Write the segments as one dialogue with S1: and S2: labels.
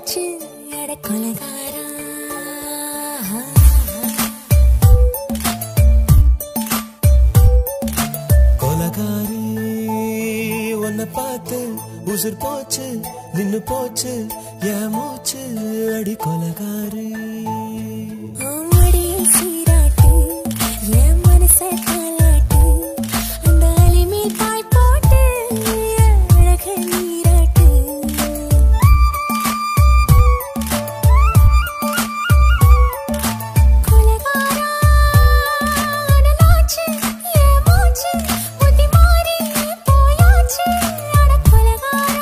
S1: போயாச்சு அட கொலைகாரா
S2: கொலைகாரி உன்னை பார்த்து உசுர் போச்சு நின்னு போச்சு என் மூச்சு அடி கொலைகாரி
S1: சீராட்டு என் மனச காலாட்டு அந்த அலிமேல் பாய் போட்டு அழக நீராட்டு கொலைகாரா அனலாச்சு என் மூச்சு புத்தி மாறி போயாச்சு அட கொலைகாரா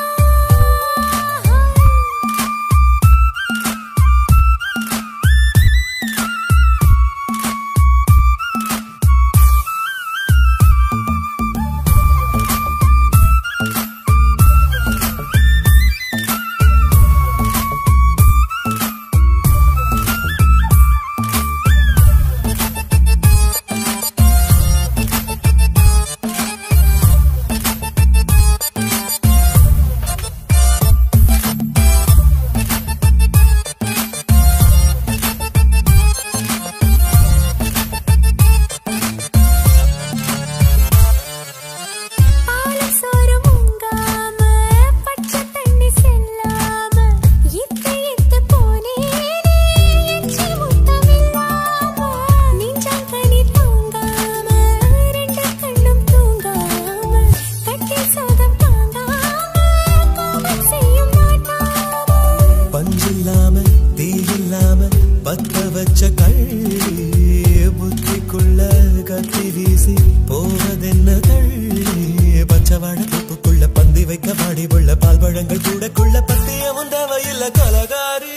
S2: பத்த வச்ச கள்ளி புத்திக்குள்ள கத்தி வீசி போவதென்ன தள்ளி பச்சவாட தொப்புக்குள்ள பந்தி வைக்க வாடி உள்ள பால் பழங்கள் கூடக்குள்ள பத்தியமும் தேவையில்ல கொலைகாரி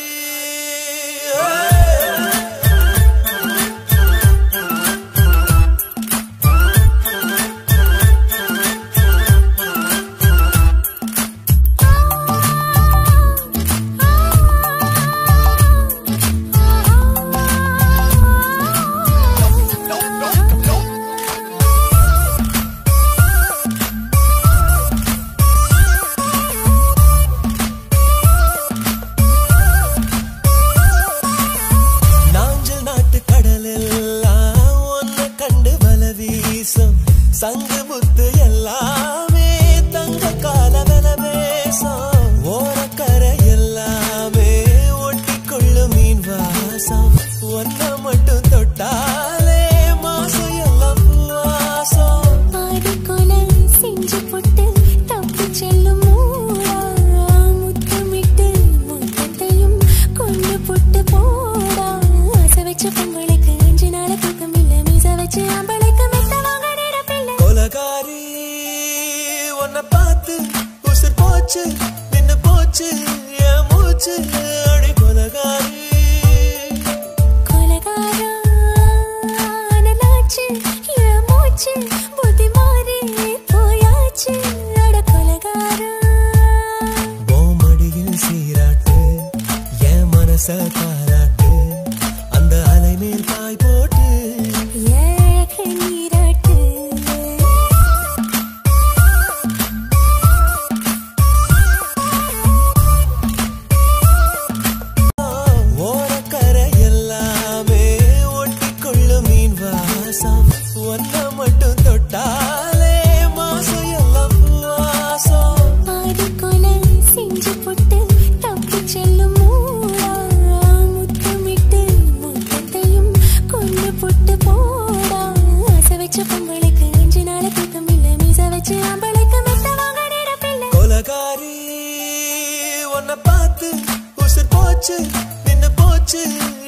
S2: சங்கு முத்து எல்லாமே தங்க கால வெலவேசம் ஓரக்கரை எல்லாமே ஒட்டிக்கொள்ளு மீன் வாசம் ஒன்ன மட்டும் தொட்டாலே மாசம் எல்லாம் வாசம்
S1: பாடி கொலை செஞ்சு போட்டு தப்பு செல்லும் முத்தமிட்டு முத்தத்தையும் கொண்டு போட்டு போடா ஆசை வச்ச பொங்கலுக்கு 5 நாள் தூக்கம் இல்ல மீச வச்சு அம்பளைக்கு
S2: கொலைகாரி உன்னை பார்த்து உசுர் போச்சு நின்னு போச்சு என் மூச்சு அடி கொலைகாரி
S1: கொலைகாரா அனலாச்சு என் மூச்சு புத்தி மாறி போயாச்சு அட கொலைகாரா
S2: மடியில் சீராட்டு என் மனச காலாட்டு அந்த அலை மேல் பாய் போட்டு ஒன்ன மட்டும் தொட்டாலே மாசம் எல்லாம் வாசம்
S1: பாடி கொலை செஞ்சு போட்டு தப்பு செல்லும் முத்தமிட்டு முத்தத்தையும் கொண்டு போட்டு போடா ஆசை வச்ச பொங்கலுக்கு 5 நாள் தூக்கம் இல்ல மீச வச்சு அம்பளைக்கு மெத்த வாங்க நேரப்பில்லை
S2: கொலைகாரி உன்னை பார்த்து உசுர் போச்சு நின்னு போச்சு